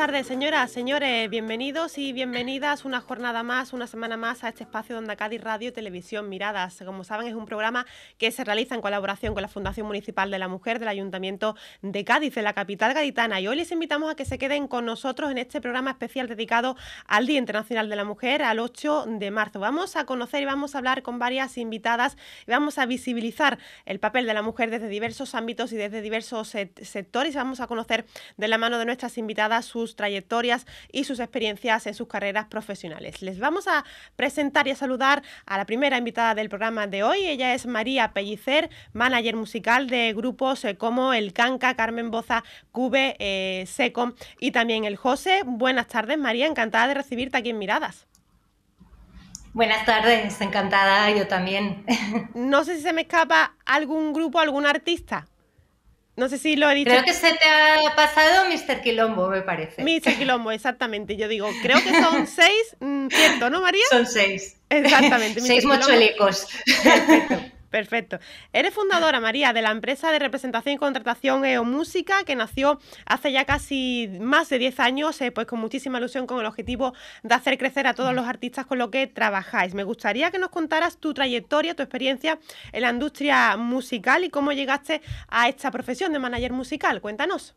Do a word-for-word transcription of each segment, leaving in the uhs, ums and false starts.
tardes, señoras, señores. Bienvenidos y bienvenidas una jornada más, una semana más a este espacio de Onda Cádiz Radio y Televisión Miradas. Como saben, es un programa que se realiza en colaboración con la Fundación Municipal de la Mujer del Ayuntamiento de Cádiz, de la capital gaditana. Y hoy les invitamos a que se queden con nosotros en este programa especial dedicado al Día Internacional de la Mujer, al ocho de marzo. Vamos a conocer y vamos a hablar con varias invitadas y vamos a visibilizar el papel de la mujer desde diversos ámbitos y desde diversos sectores. Vamos a conocer de la mano de nuestras invitadas sus trayectorias y sus experiencias en sus carreras profesionales. Les vamos a presentar y a saludar a la primera invitada del programa de hoy. Ella es María Pellicer, manager musical de grupos eh, como El Canca, Carmen Boza, Cube, eh, Secom y también El José. Buenas tardes, María, encantada de recibirte aquí en Miradas. Buenas tardes, encantada, yo también. No sé si se me escapa algún grupo, algún artista. No sé si lo he dicho. Creo que se te ha pasado mister Quilombo, me parece. mister Quilombo, exactamente. Yo digo, creo que son seis, ¿cierto, no, María? Son seis. Exactamente. Seis mochuelicos. Perfecto, perfecto. Eres fundadora, María, de la empresa de representación y contratación E O Música, que nació hace ya casi más de diez años, eh, pues con muchísima ilusión, con el objetivo de hacer crecer a todos los artistas con los que trabajáis. Me gustaría que nos contaras tu trayectoria, tu experiencia en la industria musical y cómo llegaste a esta profesión de manager musical. Cuéntanos.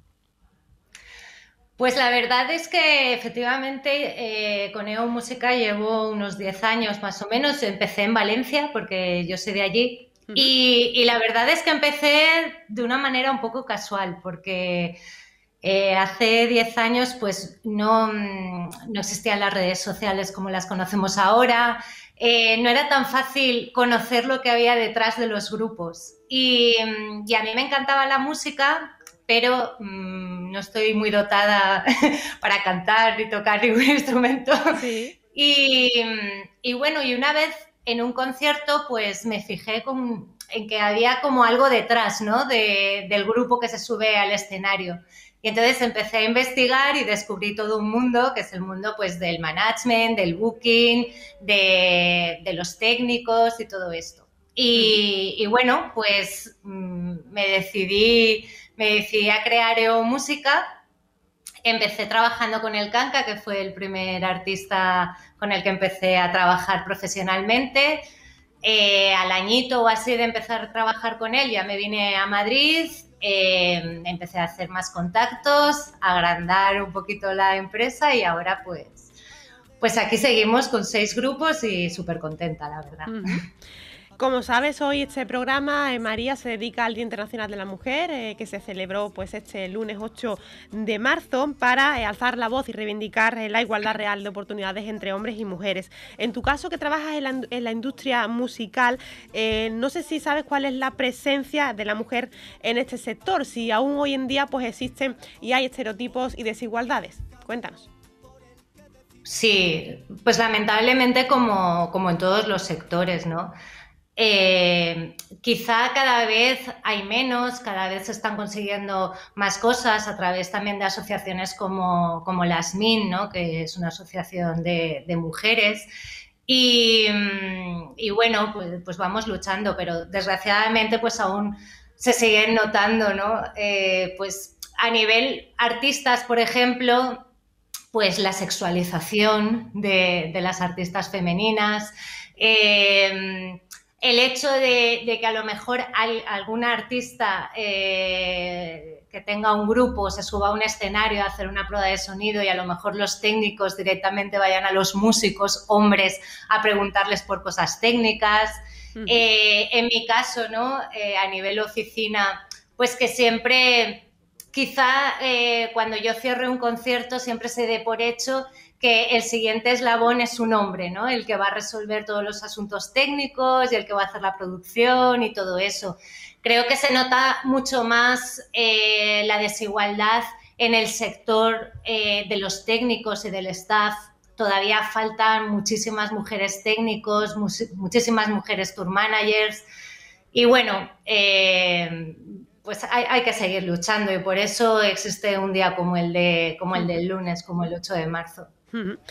Pues la verdad es que efectivamente eh, con E O Música llevo unos diez años más o menos. Empecé en Valencia porque yo soy de allí. Uh-huh. y, y la verdad es que empecé de una manera un poco casual porque eh, hace diez años pues no, no existían las redes sociales como las conocemos ahora. Eh, no era tan fácil conocer lo que había detrás de los grupos. Y, y a mí me encantaba la música, pero mmm, no estoy muy dotada para cantar ni tocar ningún instrumento. Sí. Y, y bueno, y una vez en un concierto pues me fijé con, en que había como algo detrás, ¿no? De, del grupo que se sube al escenario. Y entonces empecé a investigar y descubrí todo un mundo, que es el mundo pues del management, del booking, de, de los técnicos y todo esto. Y, y bueno, pues mmm, me decidí... Me decidí a crear E O Música. Empecé trabajando con El Canca, que fue el primer artista con el que empecé a trabajar profesionalmente. Eh, al añito o así de empezar a trabajar con él, ya me vine a Madrid, eh, empecé a hacer más contactos, a agrandar un poquito la empresa y ahora pues, pues aquí seguimos con seis grupos y súper contenta, la verdad. Uh-huh. Como sabes, hoy este programa, eh, María, se dedica al Día Internacional de la Mujer, eh, que se celebró pues este lunes ocho de marzo, para eh, alzar la voz y reivindicar eh, la igualdad real de oportunidades entre hombres y mujeres. En tu caso, que trabajas en la, en la industria musical, eh, no sé si sabes cuál es la presencia de la mujer en este sector, si aún hoy en día pues existen y hay estereotipos y desigualdades. Cuéntanos. Sí, pues lamentablemente como, como en todos los sectores, ¿no? Eh, quizá cada vez hay menos, cada vez se están consiguiendo más cosas a través también de asociaciones como, como la ASMIN, ¿no? Que es una asociación de, de mujeres. Y, y bueno, pues, pues vamos luchando, pero desgraciadamente pues aún se siguen notando, ¿no? Eh, pues a nivel artistas, por ejemplo, pues la sexualización de, de las artistas femeninas, eh, el hecho de, de que a lo mejor hay alguna artista eh, que tenga un grupo se suba a un escenario a hacer una prueba de sonido y a lo mejor los técnicos directamente vayan a los músicos hombres a preguntarles por cosas técnicas. Uh-huh. Eh, en mi caso, ¿no? Eh, a nivel oficina, pues que siempre... Quizá eh, cuando yo cierre un concierto siempre se dé por hecho que el siguiente eslabón es un hombre, ¿no? El que va a resolver todos los asuntos técnicos y el que va a hacer la producción y todo eso. Creo que se nota mucho más eh, la desigualdad en el sector eh, de los técnicos y del staff. Todavía faltan muchísimas mujeres técnicos, mu muchísimas mujeres tour managers y bueno... Eh, pues hay, hay que seguir luchando y por eso existe un día como el de como el del lunes, como el ocho de marzo. Uh-huh.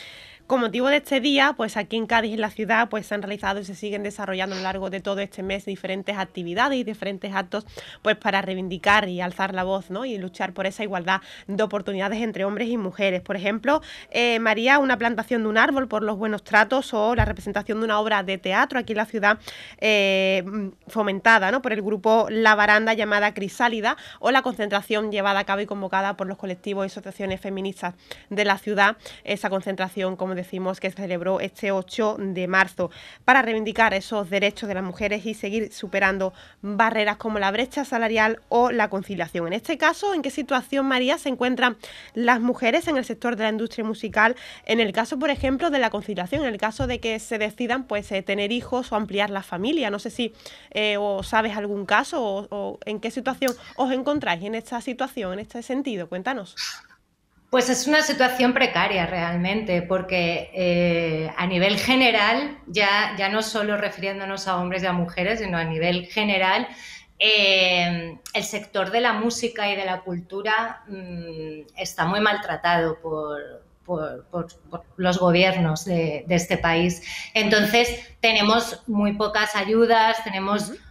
Con motivo de este día, pues aquí en Cádiz, en la ciudad, pues se han realizado y se siguen desarrollando a lo largo de todo este mes diferentes actividades y diferentes actos, pues para reivindicar y alzar la voz, ¿no? Y luchar por esa igualdad de oportunidades entre hombres y mujeres. Por ejemplo, eh, María, una plantación de un árbol por los buenos tratos, o la representación de una obra de teatro aquí en la ciudad, eh, fomentada, ¿no?, por el grupo La Baranda, llamada Crisálida, o la concentración llevada a cabo y convocada por los colectivos y asociaciones feministas de la ciudad, esa concentración, como decimos, que se celebró este ocho de marzo, para reivindicar esos derechos de las mujeres y seguir superando barreras como la brecha salarial o la conciliación. En este caso, ¿en qué situación, María, se encuentran las mujeres en el sector de la industria musical? En el caso, por ejemplo, de la conciliación, en el caso de que se decidan, pues, eh, tener hijos o ampliar la familia. No sé si eh, o sabes algún caso o, o en qué situación os encontráis en esta situación, en este sentido. Cuéntanos. Pues es una situación precaria realmente, porque eh, a nivel general, ya, ya no solo refiriéndonos a hombres y a mujeres, sino a nivel general, eh, el sector de la música y de la cultura mmm, está muy maltratado por, por, por, por los gobiernos de, de este país. Entonces, tenemos muy pocas ayudas, tenemos... Uh-huh.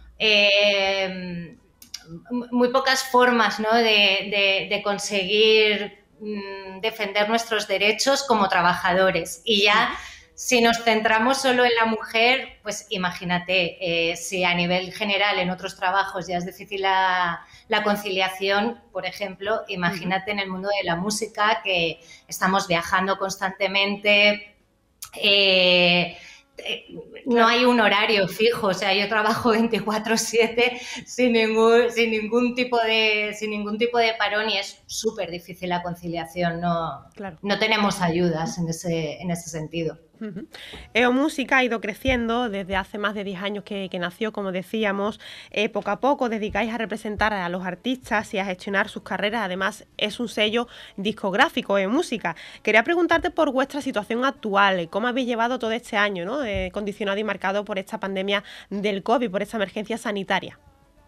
eh, muy pocas formas, ¿no?, de, de, de conseguir defender nuestros derechos como trabajadores. Y ya, si nos centramos solo en la mujer, pues imagínate, eh, si a nivel general en otros trabajos ya es difícil la, la conciliación, por ejemplo, imagínate en el mundo de la música, que estamos viajando constantemente, eh, no hay un horario fijo, o sea, yo trabajo veinticuatro siete sin ningún, sin ningún tipo de, sin ningún tipo de parón, y es súper difícil la conciliación, no, claro. no tenemos ayudas en ese, en ese sentido. Uh-huh. EO Música ha ido creciendo desde hace más de diez años que, que nació, como decíamos. Eh, poco a poco dedicáis a representar a los artistas y a gestionar sus carreras. Además, es un sello discográfico, EO Música. Quería preguntarte por vuestra situación actual, cómo habéis llevado todo este año, ¿no?, eh, condicionado y marcado por esta pandemia del COVID, por esta emergencia sanitaria.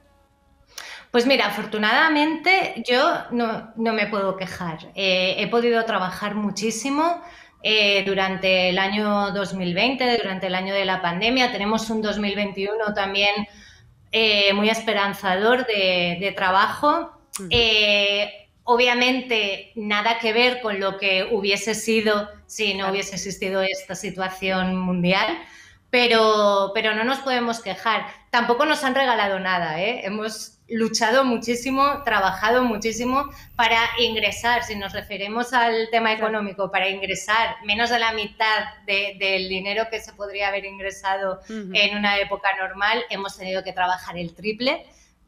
Pues mira, afortunadamente yo no, no me puedo quejar. Eh, he podido trabajar muchísimo Eh, durante el año dos mil veinte, durante el año de la pandemia. Tenemos un dos mil veintiuno también eh, muy esperanzador de, de trabajo. Uh-huh. Eh, obviamente, nada que ver con lo que hubiese sido si no hubiese existido esta situación mundial, pero, pero no nos podemos quejar. Tampoco nos han regalado nada, ¿eh? Hemos luchado muchísimo, trabajado muchísimo para ingresar, si nos referimos al tema económico, para ingresar menos de la mitad de, del dinero que se podría haber ingresado uh-huh. en una época normal. Hemos tenido que trabajar el triple,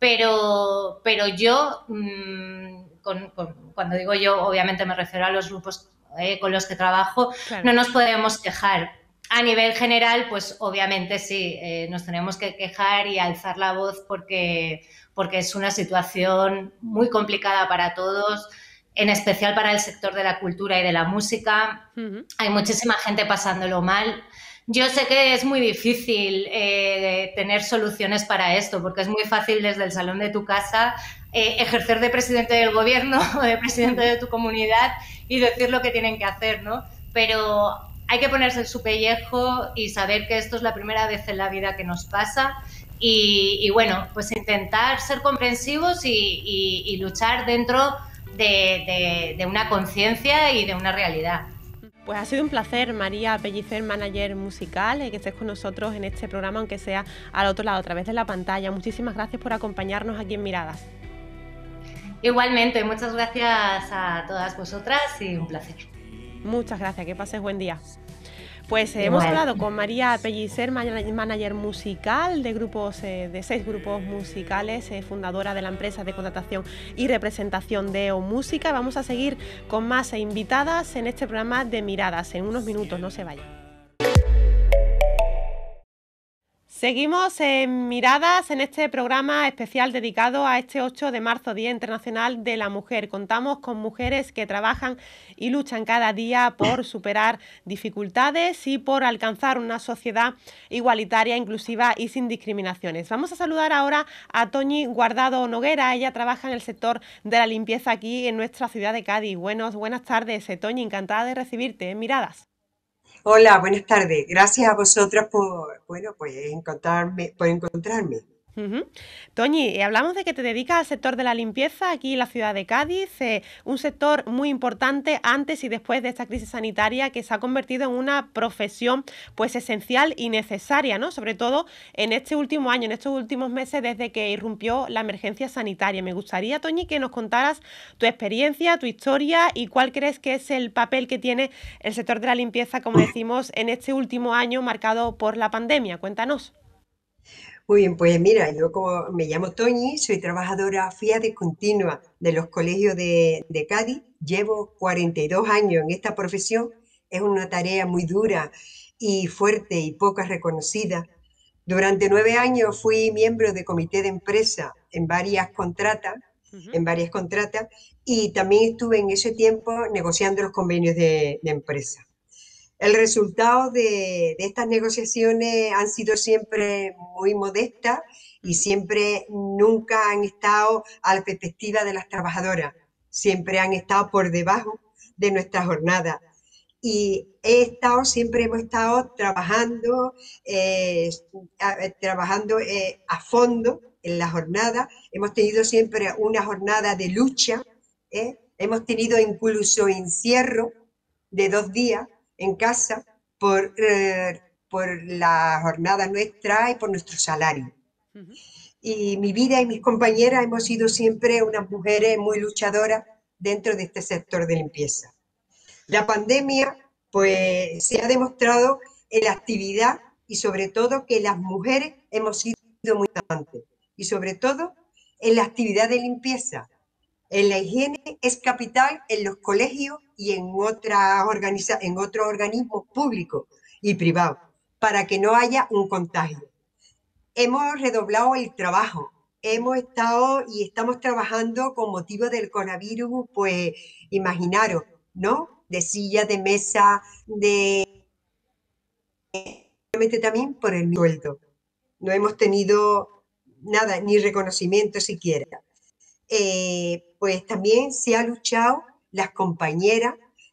pero, pero yo, mmm, con, con, cuando digo yo, obviamente me refiero a los grupos eh, con los que trabajo, claro. no nos podemos quejar. A nivel general, pues obviamente sí, eh, nos tenemos que quejar y alzar la voz porque, porque es una situación muy complicada para todos, en especial para el sector de la cultura y de la música. Uh-huh. Hay muchísima gente pasándolo mal. Yo sé que es muy difícil eh, tener soluciones para esto, porque es muy fácil desde el salón de tu casa eh, ejercer de presidente del gobierno o de presidente de tu comunidad y decir lo que tienen que hacer, ¿no? Pero hay que ponerse su pellejo y saber que esto es la primera vez en la vida que nos pasa y, y bueno, pues intentar ser comprensivos y, y, y luchar dentro de, de, de una conciencia y de una realidad. Pues ha sido un placer, María Pellicer, manager musical, eh, que estés con nosotros en este programa, aunque sea al otro lado, a través de la pantalla. Muchísimas gracias por acompañarnos aquí en Miradas. Igualmente, muchas gracias a todas vosotras y un placer. Muchas gracias, que pases buen día. Pues eh, hemos hablado con María Pellicer, manager musical de grupos, eh, de seis grupos musicales, eh, fundadora de la empresa de contratación y representación de EO Música. Vamos a seguir con más invitadas en este programa de Miradas. En unos minutos, no se vayan. Seguimos en Miradas, en este programa especial dedicado a este ocho de marzo, Día Internacional de la Mujer. Contamos con mujeres que trabajan y luchan cada día por superar dificultades y por alcanzar una sociedad igualitaria, inclusiva y sin discriminaciones. Vamos a saludar ahora a Toñi Guardado Noguera. Ella trabaja en el sector de la limpieza aquí en nuestra ciudad de Cádiz. Buenos, buenas tardes, Toñi, encantada de recibirte en Miradas. Hola, buenas tardes. Gracias a vosotras por, bueno, pues encontrarme, por encontrarme. Ujú. Toñi, eh, hablamos de que te dedicas al sector de la limpieza aquí en la ciudad de Cádiz, eh, un sector muy importante antes y después de esta crisis sanitaria que se ha convertido en una profesión pues esencial y necesaria, ¿no? Sobre todo en este último año, en estos últimos meses desde que irrumpió la emergencia sanitaria. Me gustaría, Toñi, que nos contaras tu experiencia, tu historia y cuál crees que es el papel que tiene el sector de la limpieza, como decimos, en este último año marcado por la pandemia. Cuéntanos. Muy bien, pues mira, yo como me llamo Toñi, soy trabajadora fíjate continua de los colegios de, de Cádiz, llevo cuarenta y dos años en esta profesión, es una tarea muy dura y fuerte y poco reconocida. Durante nueve años fui miembro de comité de empresa en varias contratas, Ujú. en varias contratas, y también estuve en ese tiempo negociando los convenios de, de empresa. El resultado de, de estas negociaciones han sido siempre muy modestas y Ujú. siempre nunca han estado a la perspectiva de las trabajadoras, siempre han estado por debajo de nuestra jornada. Y he estado, siempre hemos estado trabajando, eh, a, trabajando eh, a fondo en la jornada. Hemos tenido siempre una jornada de lucha, ¿eh? Hemos tenido incluso encierro de dos días en casa por, eh, por la jornada nuestra y por nuestro salario. Ujú. Y mi vida y mis compañeras hemos sido siempre unas mujeres muy luchadoras dentro de este sector de limpieza. La pandemia, pues, se ha demostrado en la actividad y sobre todo que las mujeres hemos sido muy importantes. Y sobre todo en la actividad de limpieza. En la higiene es capital en los colegios y en, otras organiza en otros organismos públicos y privados, para que no haya un contagio. Hemos redoblado el trabajo, hemos estado y estamos trabajando con motivo del coronavirus, pues imaginaros, ¿no? De sillas, de mesa, de también por el sueldo. No hemos tenido nada, ni reconocimiento siquiera. Eh, pues también se ha luchado las compañeras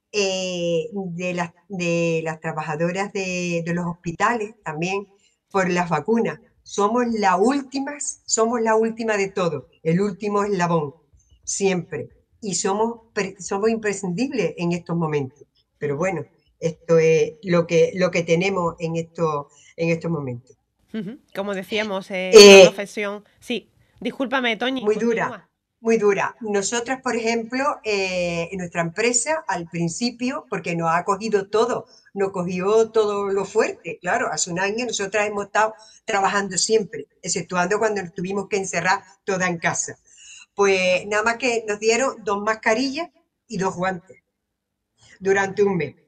eh, de, las, de las trabajadoras de, de los hospitales también por las vacunas. Somos las últimas, somos la última de todo, el último eslabón, siempre. Y somos, somos imprescindibles en estos momentos. Pero Ujú. bueno, esto es lo que, lo que tenemos en, esto, en estos momentos. Ujú. Como decíamos, eh, una Eh, profesión. Sí, discúlpame, Toñi, Muy dura, continúa. muy dura. Nosotras, por ejemplo, eh, en nuestra empresa, al principio, porque nos ha cogido todo, nos cogió todo lo fuerte, claro, hace un año nosotras hemos estado trabajando siempre, exceptuando cuando nos tuvimos que encerrar toda en casa. Pues nada más que nos dieron dos mascarillas y dos guantes durante un mes.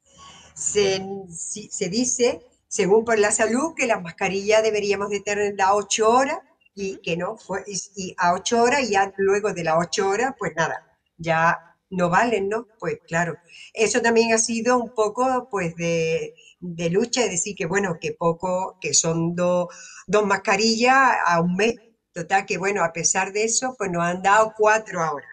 Se, si- se dice, según por la salud, que las mascarillas deberíamos de tenerlas ocho horas y Ujú. que no fue, y, y a ocho horas y ya luego de las ocho horas, pues nada, ya no valen, ¿no? Pues claro, eso también ha sido un poco pues de, de lucha, de decir que bueno, que poco, que son do- dos mascarillas a un mes. Total, que bueno, a pesar de eso, pues nos han dado cuatro ahora.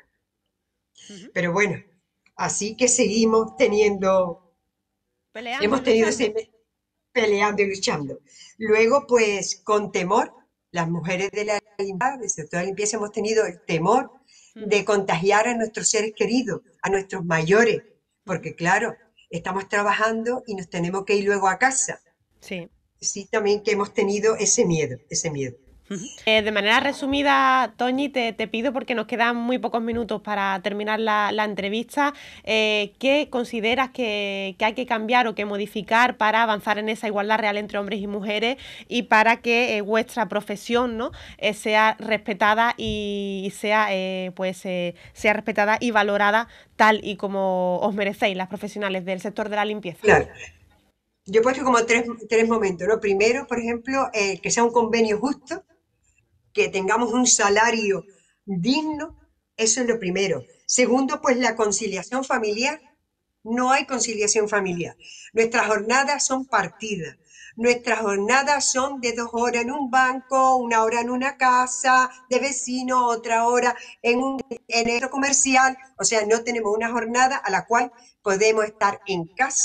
Ujú. Pero bueno, así que seguimos teniendo, Peleando y hemos tenido luchando. ese, peleando y luchando. Luego, pues con temor, las mujeres de la limpieza, del sector de la limpieza, hemos tenido el temor Ujú. de contagiar a nuestros seres queridos, a nuestros mayores, Ujú. porque claro, estamos trabajando y nos tenemos que ir luego a casa. Sí. Sí, también que hemos tenido ese miedo, ese miedo. Ujú. Eh, de manera resumida, Toñi, te, te pido, porque nos quedan muy pocos minutos para terminar la, la entrevista, eh, ¿qué consideras que, que hay que cambiar o que modificar para avanzar en esa igualdad real entre hombres y mujeres y para que eh, vuestra profesión, ¿no? eh, sea respetada y sea, eh, pues, eh, sea respetada y valorada tal y como os merecéis las profesionales del sector de la limpieza? Claro, yo he puesto como tres, tres momentos, ¿no? Primero, por ejemplo, eh, que sea un convenio justo, que tengamos un salario digno, eso es lo primero. Segundo, pues la conciliación familiar. No hay conciliación familiar. Nuestras jornadas son partidas. Nuestras jornadas son de dos horas en un banco, una hora en una casa de vecino, otra hora en un en el comercial. O sea, no tenemos una jornada a la cual podemos estar en casa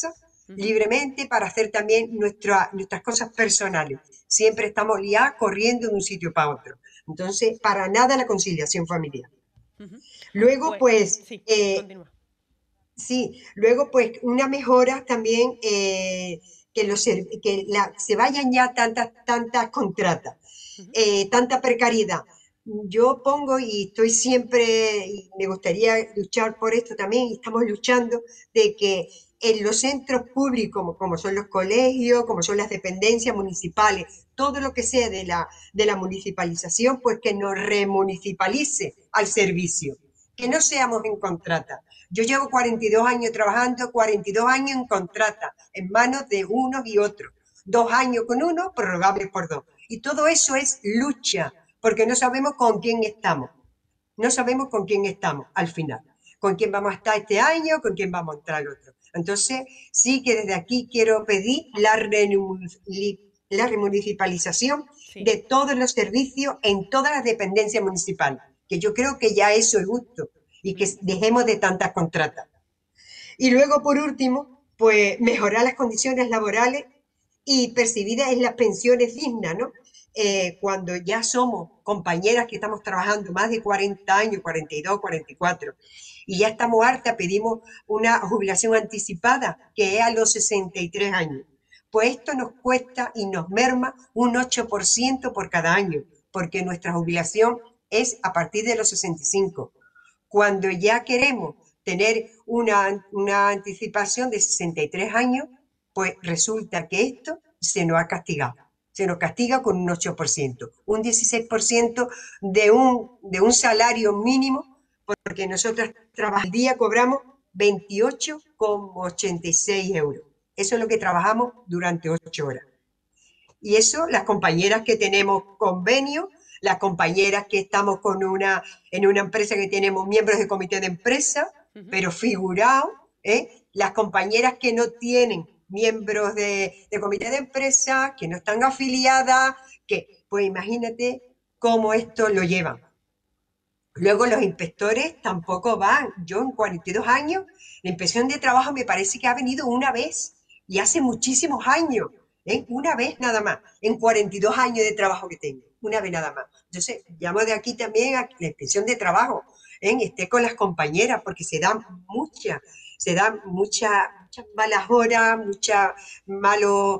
uh-huh. libremente para hacer también nuestra, nuestras cosas personales. Siempre estamos ya corriendo de un sitio para otro. Entonces, para nada la conciliación familiar. Uh-huh. Luego, pues... pues sí, eh, continúa. Sí, luego pues una mejora también eh, que, los, que la, se vayan ya tantas, tantas contratas, uh-huh. eh, tanta precariedad. Yo pongo y estoy siempre, y me gustaría luchar por esto también, y estamos luchando de que en los centros públicos, como, como son los colegios, como son las dependencias municipales, todo lo que sea de la, de la municipalización, pues que nos remunicipalice al servicio, que no seamos en contrata. Yo llevo cuarenta y dos años trabajando, cuarenta y dos años en contrata, en manos de unos y otros. Dos años con uno, prorrogables por dos. Y todo eso es lucha, porque no sabemos con quién estamos. No sabemos con quién estamos al final. Con quién vamos a estar este año, con quién vamos a entrar el otro. Entonces, sí que desde aquí quiero pedir la, la remunicipalización sí. de todos los servicios en todas las dependencias municipales, que yo creo que ya eso es justo. Y que dejemos de tantas contratas. Y luego, por último, pues mejorar las condiciones laborales y percibidas en las pensiones dignas, ¿no? Eh, cuando ya somos compañeras que estamos trabajando más de cuarenta años, cuarenta y dos, cuarenta y cuatro, y ya estamos hartas, pedimos una jubilación anticipada, que es a los sesenta y tres años. Pues esto nos cuesta y nos merma un ocho por ciento por cada año, porque nuestra jubilación es a partir de los sesenta y cinco. Cuando ya queremos tener una, una anticipación de sesenta y tres años, pues resulta que esto se nos ha castigado. Se nos castiga con un ocho por ciento, un dieciséis por ciento de un, de un salario mínimo, porque nosotros al día cobramos veintiocho coma ochenta y seis euros. Eso es lo que trabajamos durante ocho horas. Y eso, las compañeras que tenemos convenio, las compañeras que estamos con una, en una empresa que tenemos miembros de comité de empresa, uh-huh. pero figurados, ¿eh? Las compañeras que no tienen miembros de, de comité de empresa, que no están afiliadas, que, pues imagínate cómo esto lo llevan. Luego los inspectores tampoco van. Yo en cuarenta y dos años, la inspección de trabajo me parece que ha venido una vez, y hace muchísimos años. ¿Eh? Una vez nada más, en cuarenta y dos años de trabajo que tengo, una vez nada más. Entonces, llamo de aquí también a la inspección de trabajo, ¿eh? esté con las compañeras, porque se dan muchas, se dan muchas mucha malas horas, mucha malo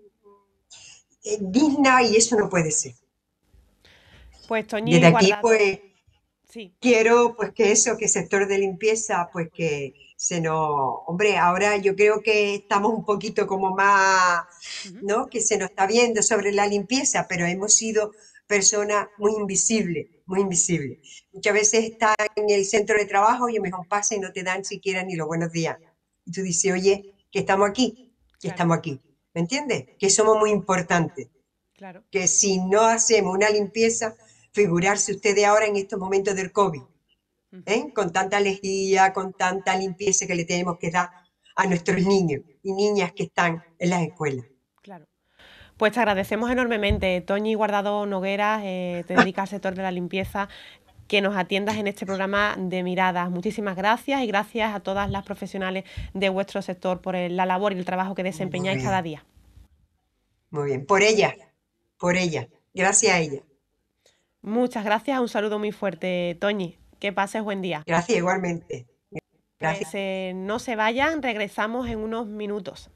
eh, digna, y eso no puede ser. Pues Toñi, desde aquí, guardado. pues, sí. quiero pues que eso, que el sector de limpieza, pues que se nos... Hombre, ahora yo creo que estamos un poquito como más, ¿no? Que se nos está viendo sobre la limpieza, pero hemos sido personas muy invisibles, muy invisibles. Muchas veces estás en el centro de trabajo y a lo mejor pasa y no te dan siquiera ni los buenos días. Y tú dices, oye, que estamos aquí, que claro. estamos aquí. ¿Me entiendes? Que somos muy importantes. Claro. Que si no hacemos una limpieza, figurarse ustedes ahora en estos momentos del COVID, ¿eh? Con tanta lejía, con tanta limpieza que le tenemos que dar a nuestros niños y niñas que están en las escuelas. Claro. Pues te agradecemos enormemente, Toñi Guardado Nogueras, eh, te dedicas al sector de la limpieza, que nos atiendas en este programa de Miradas. Muchísimas gracias y gracias a todas las profesionales de vuestro sector por el, la labor y el trabajo que desempeñáis cada día. Muy bien, por ella, por ella, gracias a ella. Muchas gracias, un saludo muy fuerte, Toñi. Que pases buen día. Gracias, igualmente. Gracias. Pues, eh, no se vayan, regresamos en unos minutos.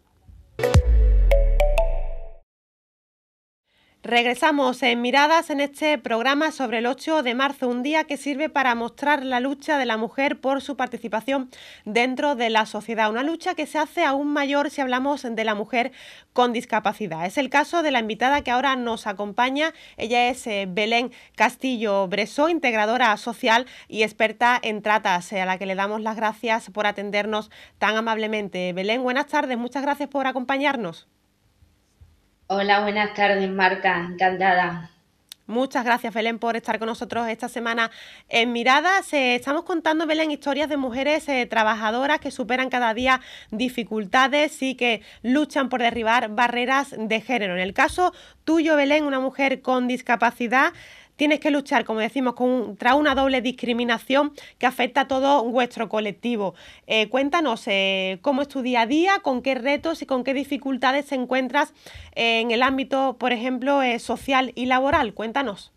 Regresamos en Miradas en este programa sobre el ocho de marzo, un día que sirve para mostrar la lucha de la mujer por su participación dentro de la sociedad. Una lucha que se hace aún mayor si hablamos de la mujer con discapacidad. Es el caso de la invitada que ahora nos acompaña. Ella es eh, Belén Castillo Bresó, integradora social y experta en tratas, a la que le damos las gracias por atendernos tan amablemente. Belén, buenas tardes, muchas gracias por acompañarnos. Hola, buenas tardes, Marta, encantada. Muchas gracias, Belén, por estar con nosotros esta semana en Miradas. Eh, estamos contando, Belén, historias de mujeres eh, trabajadoras que superan cada día dificultades y que luchan por derribar barreras de género. En el caso tuyo, Belén, una mujer con discapacidad, tienes que luchar, como decimos, contra una doble discriminación que afecta a todo vuestro colectivo. Eh, cuéntanos eh, cómo es tu día a día, con qué retos y con qué dificultades te encuentras eh, en el ámbito, por ejemplo, eh, social y laboral. Cuéntanos.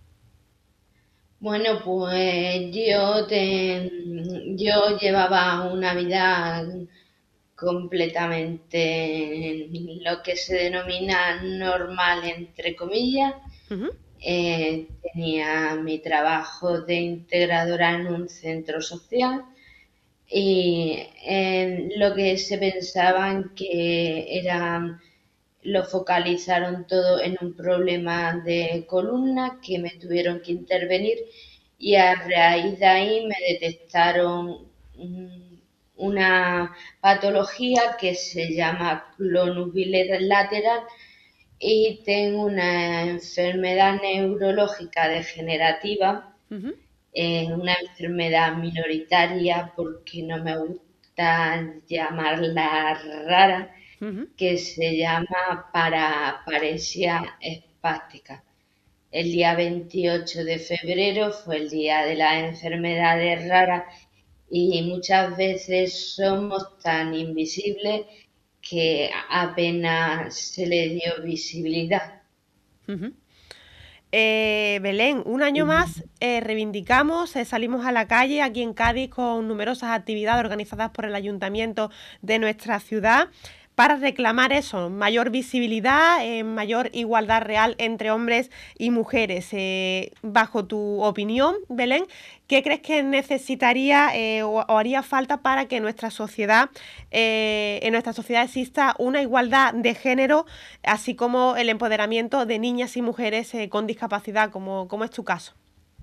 Bueno, pues yo te, yo llevaba una vida completamente lo que se denomina normal, entre comillas. Uh-huh. Eh, tenía mi trabajo de integradora en un centro social y eh, lo que se pensaban que eran, lo focalizaron todo en un problema de columna que me tuvieron que intervenir y a raíz de ahí me detectaron una patología que se llama clonus bilateral y tengo una enfermedad neurológica degenerativa, Uh-huh. eh, una enfermedad minoritaria porque no me gusta llamarla rara, Uh-huh. que se llama paraparesia espástica. El día veintiocho de febrero fue el día de las enfermedades raras y muchas veces somos tan invisibles que apenas se le dio visibilidad. Uh-huh. Eh, Belén, un año más eh, reivindicamos, eh, salimos a la calle aquí en Cádiz con numerosas actividades organizadas por el ayuntamiento de nuestra ciudad para reclamar eso, mayor visibilidad, eh, mayor igualdad real entre hombres y mujeres. Eh, bajo tu opinión, Belén, ¿qué crees que necesitaría eh, o, o haría falta para que nuestra sociedad, eh, en nuestra sociedad exista una igualdad de género, así como el empoderamiento de niñas y mujeres eh, con discapacidad, como, como es tu caso?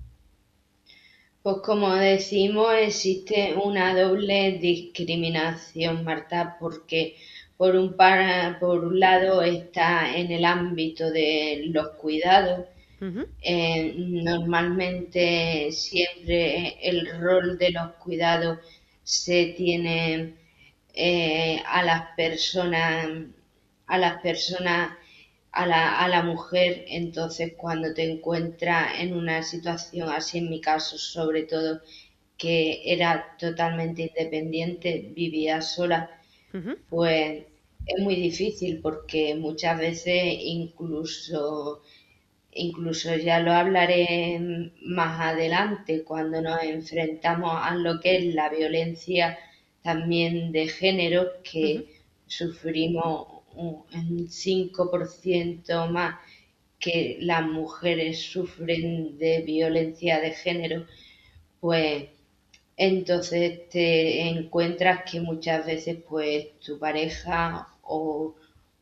Pues como decimos, existe una doble discriminación, Marta, porque por un, par, por un lado está en el ámbito de los cuidados. Uh-huh. Eh, normalmente siempre el rol de los cuidados se tiene eh, a las personas, a las personas, a la, a la mujer. Entonces cuando te encuentras en una situación así, en mi caso sobre todo, que era totalmente independiente, vivía sola, Uh-huh. pues es muy difícil porque muchas veces incluso Incluso ya lo hablaré más adelante cuando nos enfrentamos a lo que es la violencia también de género, Uh-huh. que sufrimos un cinco por ciento más que las mujeres sufren de violencia de género, pues entonces te encuentras que muchas veces pues tu pareja o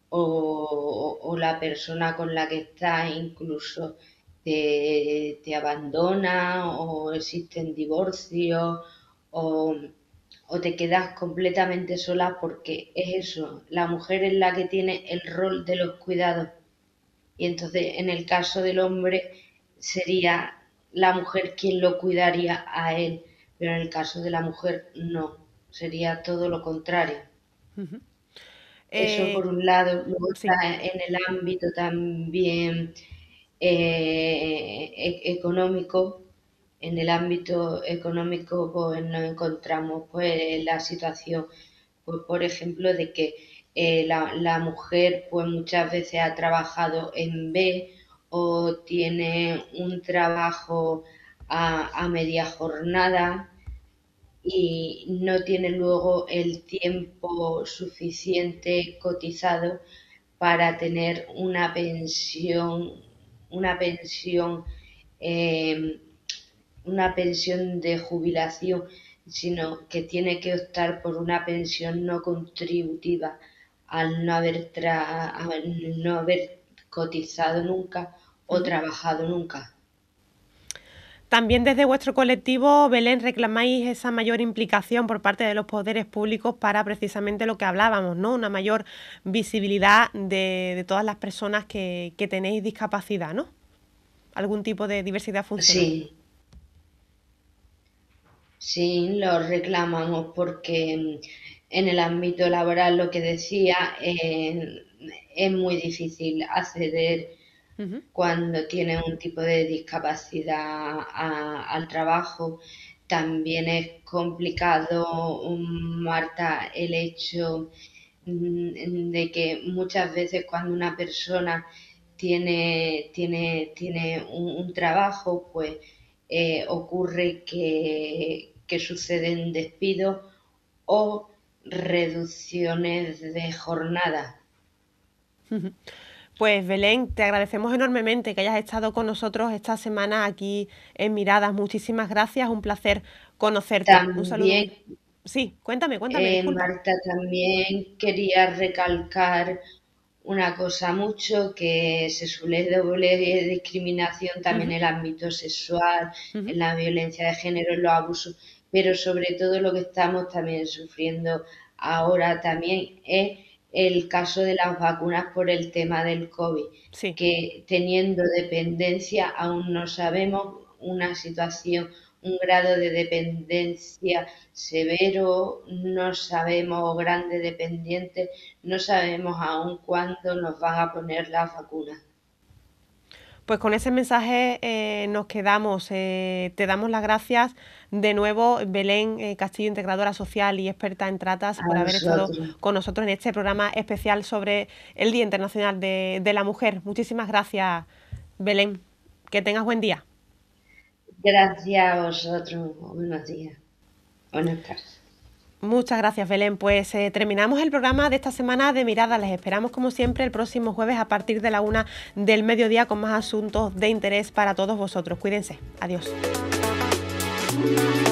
o, o la persona con la que estás incluso te, te abandona o existen divorcios o, o te quedas completamente sola porque es eso, la mujer es la que tiene el rol de los cuidados y entonces en el caso del hombre sería la mujer quien lo cuidaría a él, pero en el caso de la mujer no, sería todo lo contrario. Uh-huh. Eso Eh, por un lado, luego sí. está en el ámbito también eh, e- económico. En el ámbito económico pues nos encontramos pues la situación, pues por ejemplo, de que eh, la, la mujer pues muchas veces ha trabajado en B o tiene un trabajo a, a media jornada y no tiene luego el tiempo suficiente cotizado para tener una pensión, una pensión, eh, una pensión de jubilación, sino que tiene que optar por una pensión no contributiva al no haber, tra al no haber cotizado nunca o Uh-huh. trabajado nunca. También desde vuestro colectivo, Belén, reclamáis esa mayor implicación por parte de los poderes públicos para precisamente lo que hablábamos, ¿no? Una mayor visibilidad de, de todas las personas que, que tenéis discapacidad, ¿no? Algún tipo de diversidad funcional. Sí, sí, lo reclamamos porque en el ámbito laboral, lo que decía, eh, es muy difícil acceder uh-huh. cuando tienen un tipo de discapacidad a, al trabajo. También es complicado, Marta, el hecho de que muchas veces cuando una persona tiene, tiene, tiene un, un trabajo, pues eh, ocurre que, que suceden despidos o reducciones de jornada. Pues Belén, te agradecemos enormemente que hayas estado con nosotros esta semana aquí en Miradas. Muchísimas gracias, un placer conocerte. También, un saludo. Sí, cuéntame, cuéntame, eh, disculpa. Marta, también quería recalcar una cosa mucho, que se suele doble discriminación también uh-huh. en el ámbito sexual, uh-huh. en la violencia de género, en los abusos, pero sobre todo lo que estamos también sufriendo ahora también es el caso de las vacunas por el tema del COVID, sí. que teniendo dependencia aún no sabemos una situación, un grado de dependencia severo, no sabemos, grande dependiente, no sabemos aún cuándo nos van a poner las vacunas. Pues con ese mensaje eh, nos quedamos. Eh, te damos las gracias de nuevo, Belén eh, Castillo, integradora social y experta en tratas, a por haber nosotros. estado con nosotros en este programa especial sobre el Día Internacional de, de la Mujer. Muchísimas gracias, Belén. Que tengas buen día. Gracias a vosotros. Buenos días. Buenas tardes. Muchas gracias, Belén. Pues eh, terminamos el programa de esta semana de Miradas. Les esperamos, como siempre, el próximo jueves a partir de la una del mediodía con más asuntos de interés para todos vosotros. Cuídense. Adiós.